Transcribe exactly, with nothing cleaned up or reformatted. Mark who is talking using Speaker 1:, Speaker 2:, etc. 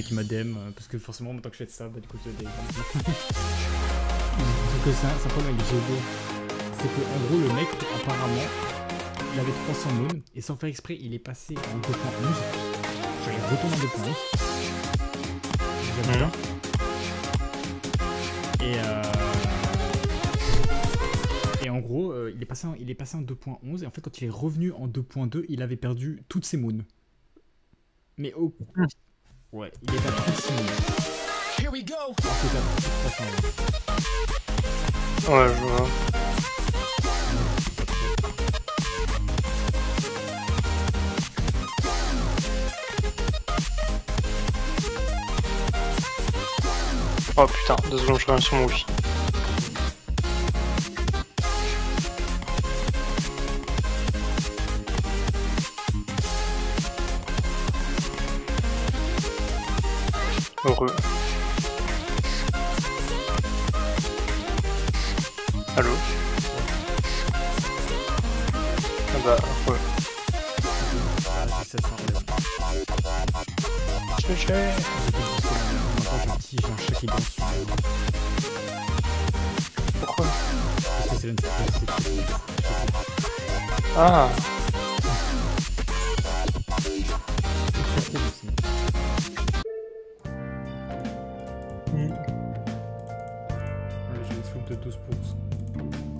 Speaker 1: qui m'a D M, euh, parce que forcément, en tant que je fais de ça, bah du coup, je D M. Sauf que c'est un, un problème avec G D. C'est que, en gros, le mec, apparemment, il avait trois cents mônes, et sans faire exprès, il est passé en deux point onze. Genre, il retourne en deux point onze. Mmh. Et euh... Et en gros, euh, il, est passé en, il est passé en deux point onze, et en fait, quand il est revenu en deux point deux, il avait perdu toutes ses mônes. Mais au... Mmh. Ouais, il est à trente-six mônes. Here we go.
Speaker 2: Ouais, je vois. Oh putain, deux secondes, je reviens sur mon wifi. Heureux. Allô? Ah bah, ouais. Je vais gérer.
Speaker 1: J'ai un chat qui danse.
Speaker 2: Pourquoi?
Speaker 1: Parce que c'est l'une.
Speaker 2: Ah!
Speaker 1: J'ai une soupe de douze pour cent.